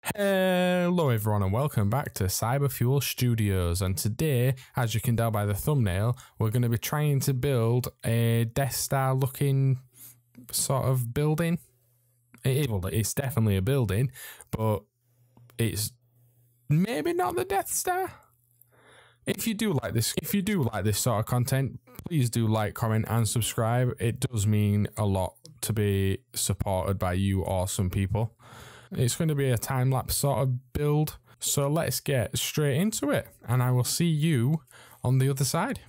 Hello everyone and welcome back to Cyberfuel Studios, and today, as you can tell by the thumbnail, we're going to be trying to build a Deathstar looking sort of building. It's definitely a building, but it's maybe not the Deathstar. If you do like this sort of content, please do like, comment and subscribe. It does mean a lot to be supported by you awesome people. It's going to be a time-lapse sort of build, so let's get straight into it, and I will see you on the other side.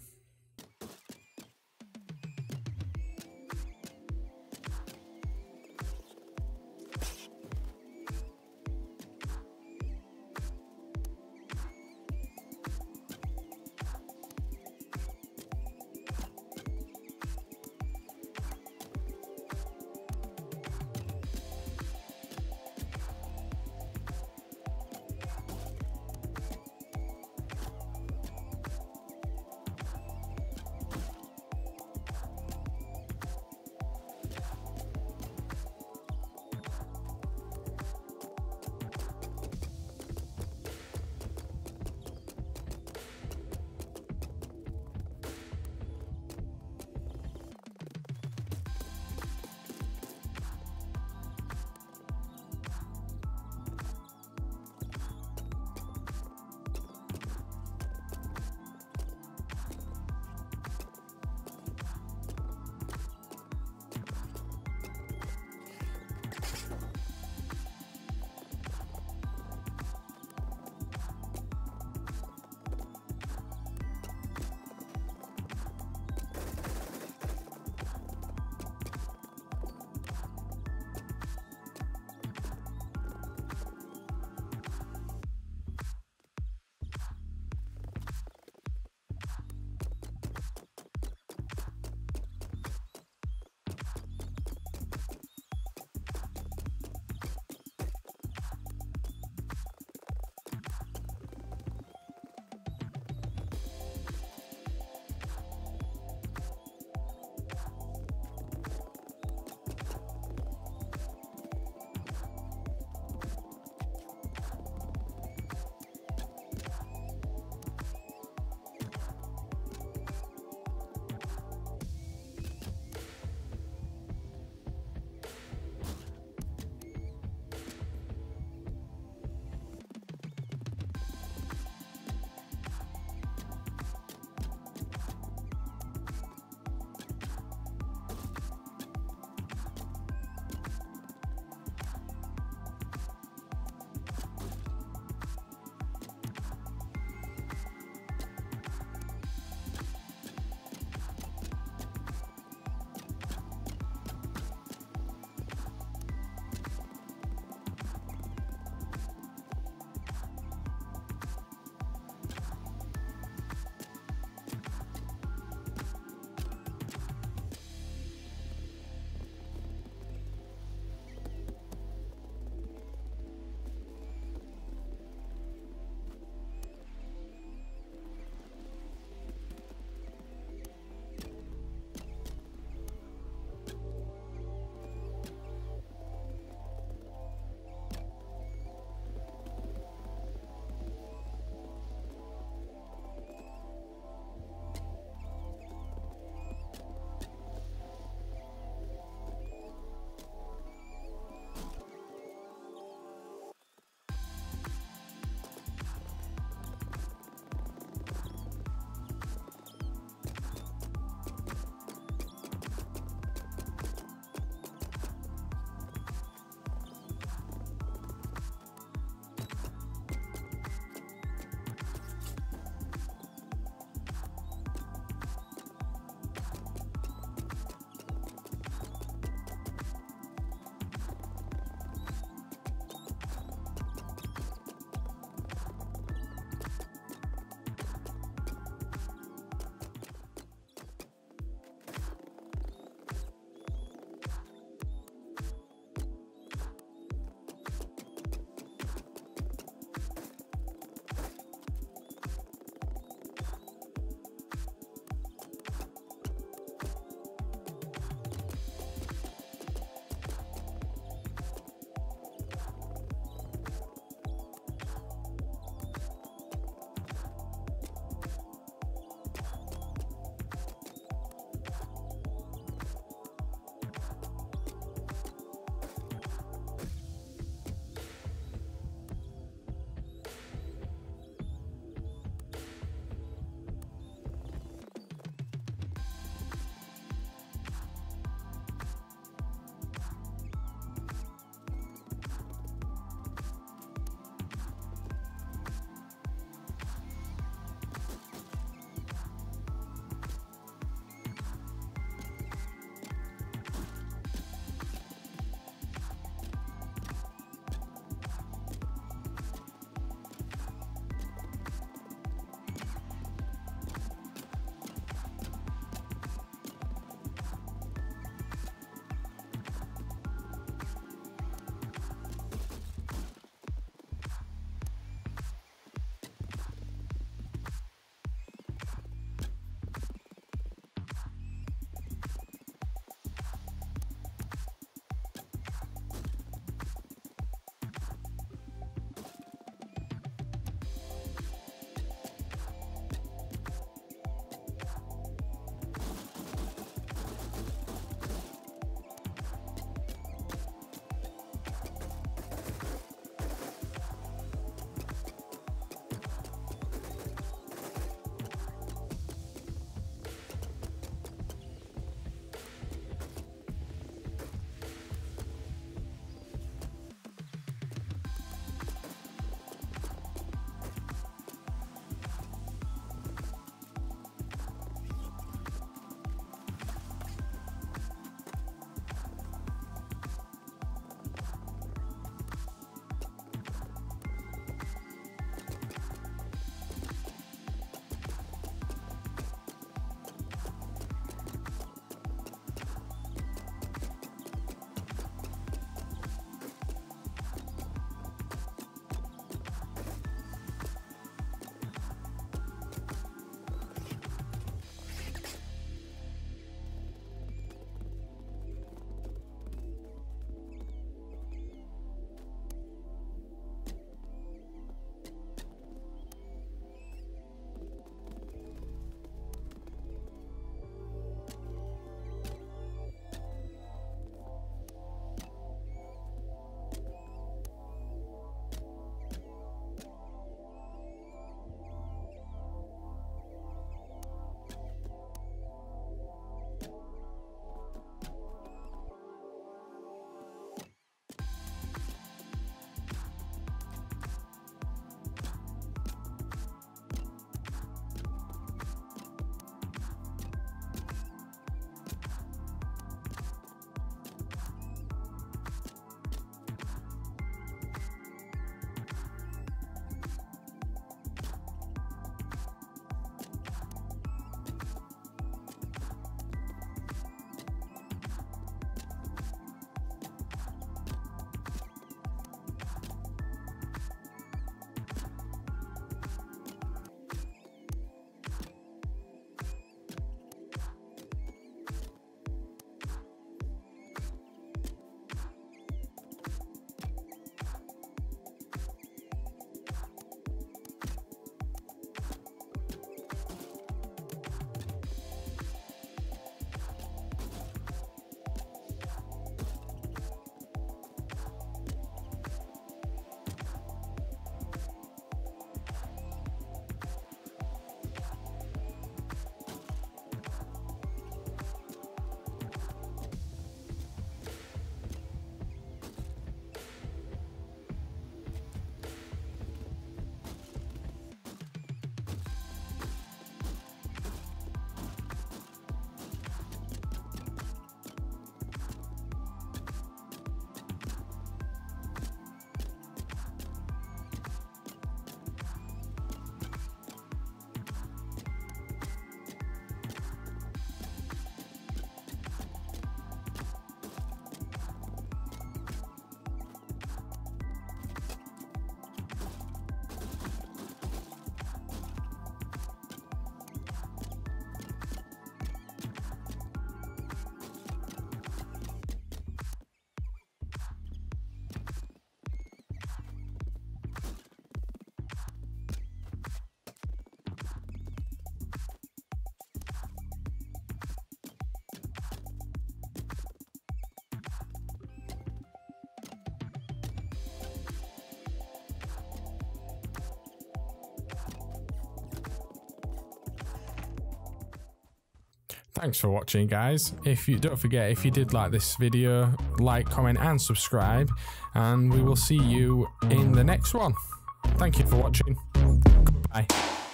Thanks for watching, guys. Don't forget, if you did like this video, like, comment and subscribe, and we will see you in the next one. Thank you for watching. Goodbye.